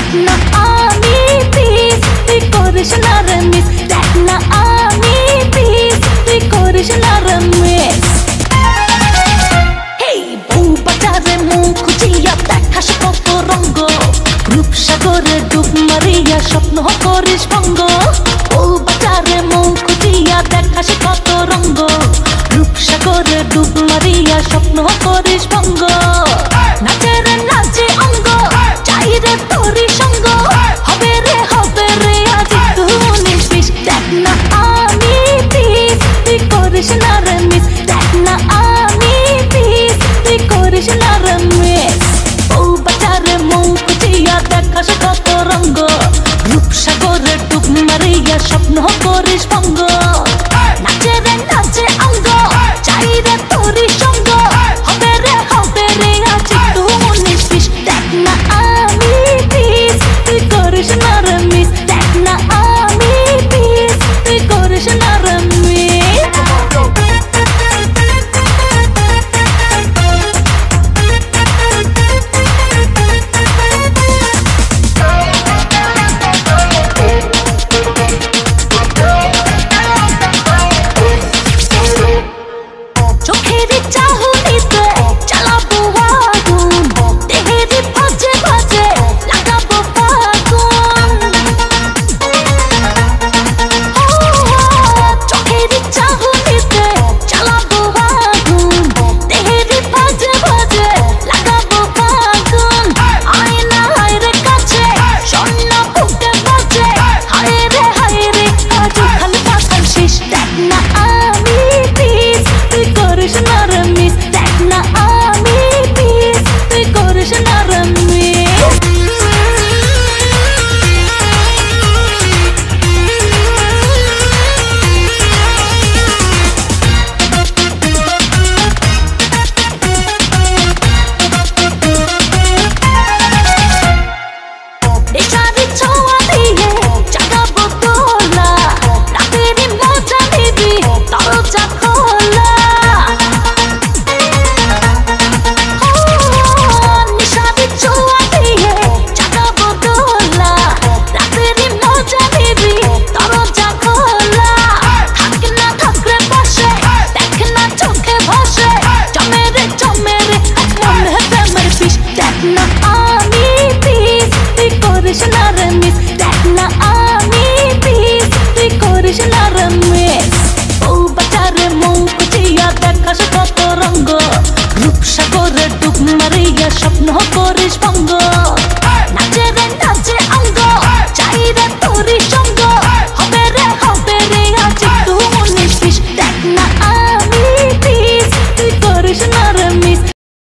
না আমি পিস তুই করিস না রে মিস, দেখ না আমি পিস তুই করিস না রে মিস। হেই বউ বাজারে মুখ খুঁজিয়া দেখাস কত রঙ্গ, রূপসাগরে ডুব মারিয়া স্বপ্ন করিস ভঙ্গ। বউ বাজারে মুখ খুঁজিয়া দেখাস কত রঙ্গ, রূপসাগরে ডুব মারিয়া স্বপ্ন করিস ভঙ্গ। নাচে রে নাচে অঙ্গ, চাই রে তোরি সঙ্গ।